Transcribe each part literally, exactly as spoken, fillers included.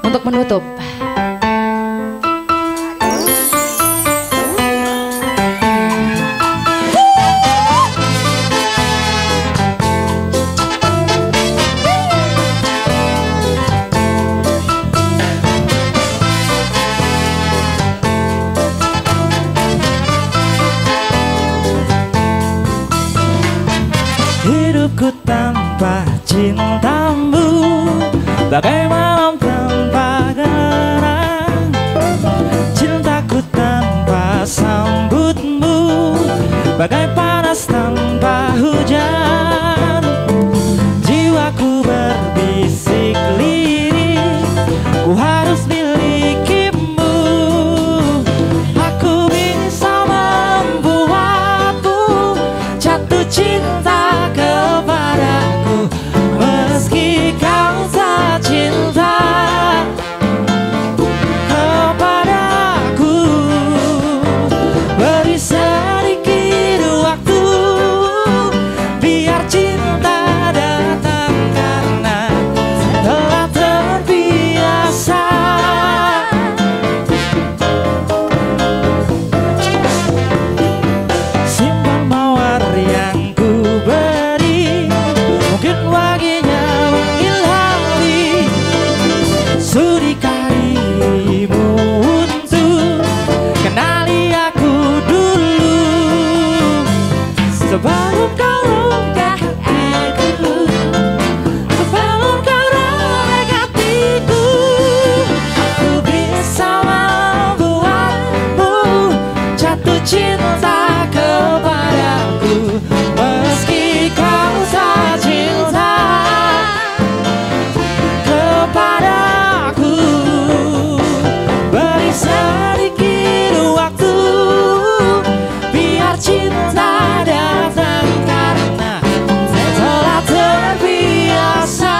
untuk menutup. Hidupku tanpa cintamu bagai malam tanpa gerang, cintaku tanpa sambutmu bagai panas tanpa hujan. Jiwaku berbisik lirik, ku harus milikimu. Aku bisa membuatmu jatuh cinta kepadaku, meski kau tak cinta kepadaku. Beri sedikit waktu, biar cinta datang karena telah terbiasa. Simpan mawar yang ku beri, mungkin baginya mengilhami. Sudi kalimu untuk kenali aku dulu, sebelum kau lukai aku, sebelum kau robek hatiku. Aku bisa membuatmu jatuh cinta kepadaku, meski kau tak cinta kepadaku. Beri sedikit waktu, biar cinta datang karena telah terbiasa.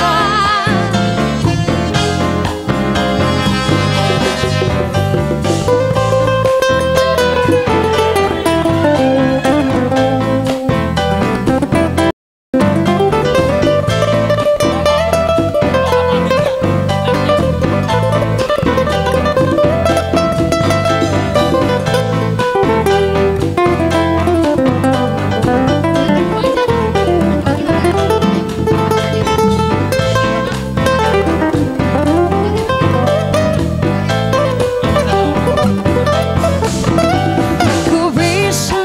Ku bisa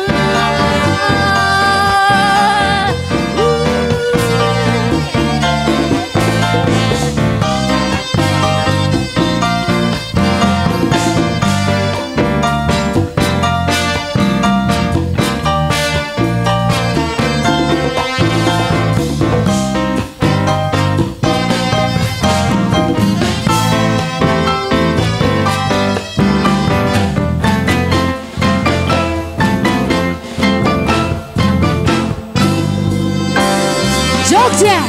Jogja.